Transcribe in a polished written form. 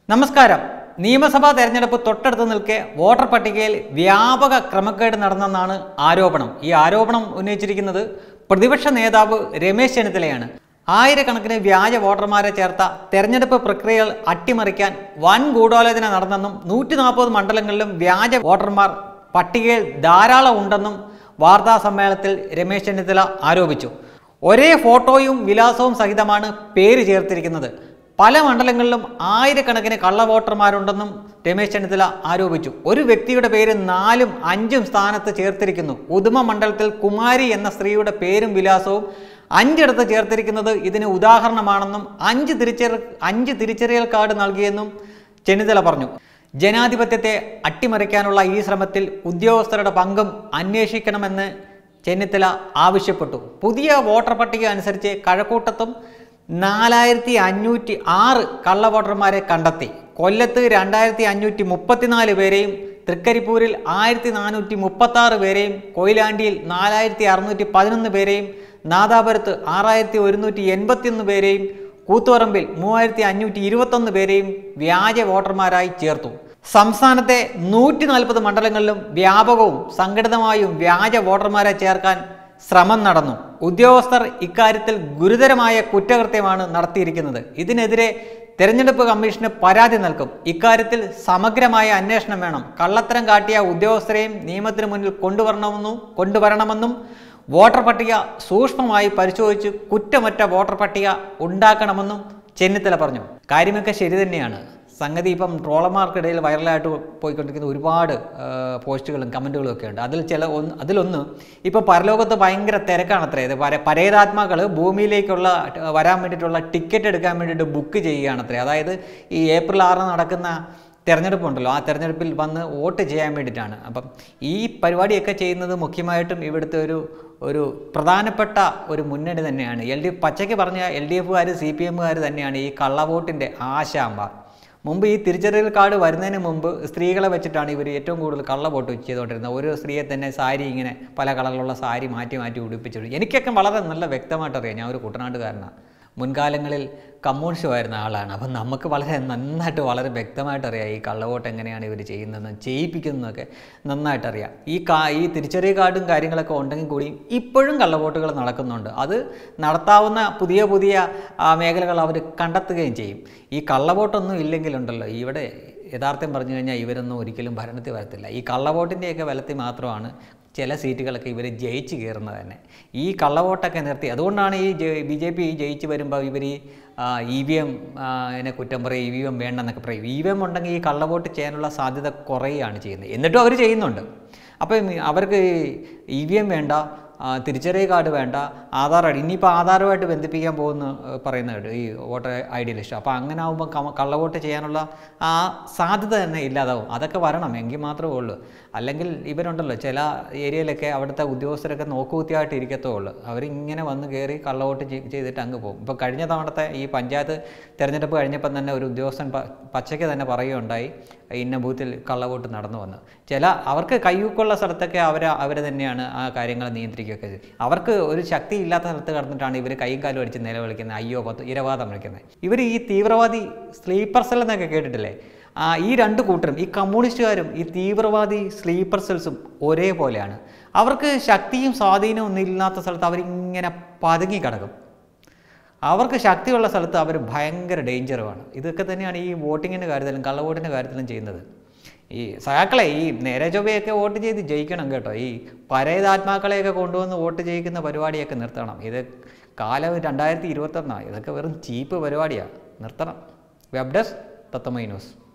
നമസ്കാരം. നിയമസഭാ തെരഞ്ഞെടുപ്പ് തൊട്ടടുത്ത് നിൽക്കെ വോട്ടർ പട്ടികയിൽ വ്യാപക ക്രമക്കേട് നടന്നെന്നാണ് ആരോപണം. ഈ ആരോപണം ഉന്നയിച്ചിരിക്കുന്നത് പ്രതിപക്ഷ നേതാവ് രമേശ് ചെന്നിത്തലയാണ്. ആയിരക്കണക്കിന് വ്യാജ വോട്ടർമാരെ ചേർത്ത തെരഞ്ഞെടുപ്പ് പ്രക്രിയകൾ അട്ടിമറിക്കാൻ വൻ ഗൂഢാലോചന നടന്നെന്നും 140 മണ്ഡലങ്ങളിലും വ്യാജ വോട്ടർമാർ പട്ടികയിൽ ധാരാളം ഉണ്ടെന്നും വാർത്താ സമ്മേളനത്തിൽ രമേശ് ചെന്നിത്തല ആരോപിച്ചു. ഒരേ ഫോട്ടോയും വിലാസവും സഹിതമാണ് പേര് ചേർത്തിരിക്കുന്നത്. പല മണ്ഡലങ്ങളിലും ആയിരക്കണക്കിന് കള്ള വോട്ടർമാരുണ്ടെന്നും രമേശ് ചെന്നിത്തല ആരോപിച്ചു. ഒരു വ്യക്തിയുടെ പേര് 4ഉം 5ഉം സ്ഥാനത്ത് ചേർത്തിരിക്കുന്നു. ഉദുമ മണ്ഡലത്തിൽ കുമാരി എന്ന സ്ത്രീയുടെ പേരും വിലാസവും 5 ഇടത്ത് ചേർത്തിരിക്കുന്നത് ഇതിന് ഉദാഹരണമാണെന്നും 5 തിരിച്ചറിയൽ കാർഡ് നൽകിയെന്നും ചെന്നിത്തല പറഞ്ഞു. ജനാധിപത്യത്തെ അട്ടിമറിക്കാനുള്ള ഈ ശ്രമത്തിൽ ഉദ്യോഗസ്ഥരുടെ പങ്കും അന്വേഷിക്കണമെന്ന് ചെന്നിത്തല ആവശ്യപ്പെട്ടു. പുതിയ വോട്ടർ പട്ടിക അനുസരിച്ച് കഴക്കൂട്ടത്തും 4506 കള്ള വോട്ടർമാരെ കണ്ടെത്തി. കൊല്ലത്ത് 2534 പേരെയും, തൃക്കരിപ്പൂരിൽ 1436 പേരെയും, കൊയിലാണ്ടിയിൽ 4611 പേരെയും, നാദാപുരത്ത് 6181 പേരെയും, കൂത്തുപറമ്പിൽ 3521 പേരെയും വ്യാജ വോട്ടർമാരായി ചേർത്തു. സംസ്ഥാനത്തെ 140 മണ്ഡലങ്ങളിലും വ്യാപകവും സംഘടിതമായും വ്യാജ വോട്ടർമാരെ ചേർക്കാൻ ശ്രമം നടന്നു. ഉദ്യോഗസ്ഥർ ഇക്കാര്യത്തിൽ ഗുരുതരമായ കുറ്റകൃത്യമാണ് നടത്തിയിരിക്കുന്നത്. ഇതിനെതിരെ തെരഞ്ഞെടുപ്പ് കമ്മീഷന് പരാതി നൽകും. ഇക്കാര്യത്തിൽ സമഗ്രമായ അന്വേഷണം വേണം. കള്ളത്തരം കാട്ടിയ ഉദ്യോഗസ്ഥരെയും നിയമത്തിന് മുന്നിൽ കൊണ്ടുവരണമെന്നും വോട്ടർ പട്ടിക സൂക്ഷ്മമായി പരിശോധിച്ച് കുറ്റമറ്റ വോട്ടർ പട്ടിക ഉണ്ടാക്കണമെന്നും ചെന്നിത്തല പറഞ്ഞു. കാര്യമൊക്കെ ശരി തന്നെയാണ്. സംഗതി ഇപ്പം ട്രോളർമാർക്കിടയിൽ വൈറലായിട്ട് പോയിക്കൊണ്ടിരിക്കുന്ന ഒരുപാട് പോസ്റ്റുകളും കമൻറ്റുകളും ഒക്കെ ഉണ്ട്. അതിലൊന്ന് ഇപ്പോൾ പരലോകത്ത് ഭയങ്കര തിരക്കാണത്രേ. ഇത് പരേതാത്മാക്കൾ ഭൂമിയിലേക്കുള്ള വരാൻ വേണ്ടിയിട്ടുള്ള ടിക്കറ്റ് എടുക്കാൻ വേണ്ടിയിട്ട് ബുക്ക് ചെയ്യുകയാണത്രേ. അതായത് ഈ ഏപ്രിൽ 6 നടക്കുന്ന തെരഞ്ഞെടുപ്പുണ്ടല്ലോ, ആ തെരഞ്ഞെടുപ്പിൽ വന്ന് വോട്ട് ചെയ്യാൻ വേണ്ടിയിട്ടാണ്. അപ്പം ഈ പരിപാടിയൊക്കെ ചെയ്യുന്നത് മുഖ്യമായിട്ടും ഇവിടുത്തെ ഒരു പ്രധാനപ്പെട്ട ഒരു മുന്നണി തന്നെയാണ്. പച്ചയ്ക്ക് പറഞ്ഞ LDFകാർ CPM തന്നെയാണ് ഈ കള്ളവോട്ടിൻ്റെ ആശാമ്പ. മുമ്പ് ഈ തിരിച്ചറിയൽ കാർഡ് വരുന്നതിന് മുമ്പ് സ്ത്രീകളെ വെച്ചിട്ടാണ് ഇവർ ഏറ്റവും കൂടുതൽ കള്ളവോട്ട് ചെയ്തുകൊണ്ടിരുന്നത്. ഓരോ സ്ത്രീയെ തന്നെ സാരി ഇങ്ങനെ പല കളറിലുള്ള സാരി മാറ്റി ഉടുപ്പിച്ചിട്ട് എനിക്കൊക്കെ വളരെ നല്ല വ്യക്തമായിട്ട് അറിയാം. ഞാൻ ഒരു കുട്ടനാട്ടുകാരനാണ്. മുൻകാലങ്ങളിൽ കമ്മ്യൂണിസ്റ്റുമായിരുന്ന ആളാണ്. അപ്പം നമുക്ക് നന്നായിട്ട് വളരെ വ്യക്തമായിട്ട് അറിയാം ഈ കള്ളവോട്ട് എങ്ങനെയാണ് ഇവർ ചെയ്യുന്നതെന്നും ചെയ്യിപ്പിക്കുന്നതൊക്കെ നന്നായിട്ട് അറിയാം. ഈ തിരിച്ചറിയൽ കാർഡും കാര്യങ്ങളൊക്കെ ഉണ്ടെങ്കിൽ കൂടി ഇപ്പോഴും കള്ളവോട്ടുകൾ നടക്കുന്നുണ്ട്. അത് നടത്താവുന്ന പുതിയ മേഖലകൾ അവർ കണ്ടെത്തുകയും ചെയ്യും. ഈ കള്ളവോട്ടൊന്നും ഇല്ലെങ്കിലുണ്ടല്ലോ ഇവിടെ യഥാർത്ഥം പറഞ്ഞു കഴിഞ്ഞാൽ ഇവരൊന്നും ഒരിക്കലും ഭരണത്തിൽ വരത്തില്ല. ഈ കള്ളവോട്ടിൻ്റെയൊക്കെ ബലത്തിൽ മാത്രമാണ് ചില സീറ്റുകളൊക്കെ ഇവർ ജയിച്ച് കയറുന്നത് തന്നെ. ഈ കള്ളവോട്ടൊക്കെ നിർത്തി. അതുകൊണ്ടാണ് ഈ BJP ജയിച്ച് വരുമ്പോൾ ഇവർ EVM കുറ്റം പറയും, EVM വേണ്ടെന്നൊക്കെ പറയും. EVM ഉണ്ടെങ്കിൽ ഈ കള്ളവോട്ട് ചെയ്യാനുള്ള സാധ്യത കുറയുകയാണ് ചെയ്യുന്നത്. എന്നിട്ടും അവർ ചെയ്യുന്നുണ്ട്. അപ്പം അവർക്ക് EVM വേണ്ട, തിരിച്ചറിയൽ കാർഡ് വേണ്ട, ആധാർ ഐ ഡി. ഇനിയിപ്പോൾ ആധാറുമായിട്ട് ബന്ധിപ്പിക്കാൻ പോകുന്ന പറയുന്നത് ഈ വോട്ടർ ID ലിസ്റ്റ്. അപ്പോൾ അങ്ങനെ ആകുമ്പോൾ കള്ളവോട്ട് ചെയ്യാനുള്ള ആ സാധ്യത തന്നെ ഇല്ലാതാവും. അതൊക്കെ വരണം, എങ്കിൽ മാത്രമേ ഉള്ളൂ. അല്ലെങ്കിൽ ഇവരുണ്ടല്ലോ ചില ഏരിയയിലൊക്കെ അവിടുത്തെ ഉദ്യോഗസ്ഥരൊക്കെ നോക്കുകുത്തിയായിട്ട് ഇരിക്കത്തേ ഉള്ളൂ. അവരിങ്ങനെ വന്ന് കയറി കള്ളവോട്ട് ചെയ്തിട്ട് അങ്ങ് പോകും. ഇപ്പോൾ കഴിഞ്ഞ തവണത്തെ ഈ പഞ്ചായത്ത് തിരഞ്ഞെടുപ്പ് കഴിഞ്ഞപ്പം തന്നെ ഒരു ഉദ്യോഗസ്ഥൻ പച്ചയ്ക്ക് തന്നെ പറയുകയുണ്ടായി ഇന്ന ബൂത്തിൽ കള്ളവോട്ട് നടന്നു വന്ന്. അവർക്ക് കയ്യൂക്കുള്ള സ്ഥലത്തൊക്കെ അവർ തന്നെയാണ് ആ കാര്യങ്ങൾ നിയന്ത്രിക്കുകയൊക്കെ ചെയ്യും. അവർക്ക് ഒരു ശക്തി ഇല്ലാത്ത സ്ഥലത്ത് കിടന്നിട്ടാണ് ഇവർ കൈയും കാലും അടിച്ച് നിലവിളിക്കുന്നത്, അയ്യോ ഇരവാദം വിളിക്കുന്നത്. ഇവർ ഈ തീവ്രവാദി സ്ലീപ്പർ സെൽ എന്നൊക്കെ കേട്ടിട്ടില്ലേ? ഈ രണ്ട് കൂട്ടരും, ഈ കമ്മ്യൂണിസ്റ്റുകാരും ഈ തീവ്രവാദി സ്ലീപ്പർ സെൽസും ഒരേപോലെയാണ്. അവർക്ക് ശക്തിയും സ്വാധീനവും ഒന്നും ഇല്ലാത്ത സ്ഥലത്ത് അവരിങ്ങനെ പതുങ്ങി കിടക്കും. അവർക്ക് ശക്തിയുള്ള സ്ഥലത്ത് അവർ ഭയങ്കര ഡേഞ്ചറുമാണ്. ഇതൊക്കെ തന്നെയാണ് ഈ വോട്ടിങ്ങിൻ്റെ കാര്യത്തിലും കള്ളവോട്ടിൻ്റെ കാര്യത്തിലും ചെയ്യുന്നത്. ഈ സഹാക്കളെ ഈ നേരെ ചൊവ്വയൊക്കെ വോട്ട് ചെയ്ത് ജയിക്കണം കേട്ടോ. ഈ പരേതാത്മാക്കളെയൊക്കെ കൊണ്ടുവന്ന് വോട്ട് ചെയ്യിക്കുന്ന പരിപാടിയൊക്കെ നിർത്തണം. ഇത് കാലം 2021. ഇതൊക്കെ വെറും ചീപ്പ് പരിപാടിയാണ്, നിർത്തണം. Web desk Tatwamayi news.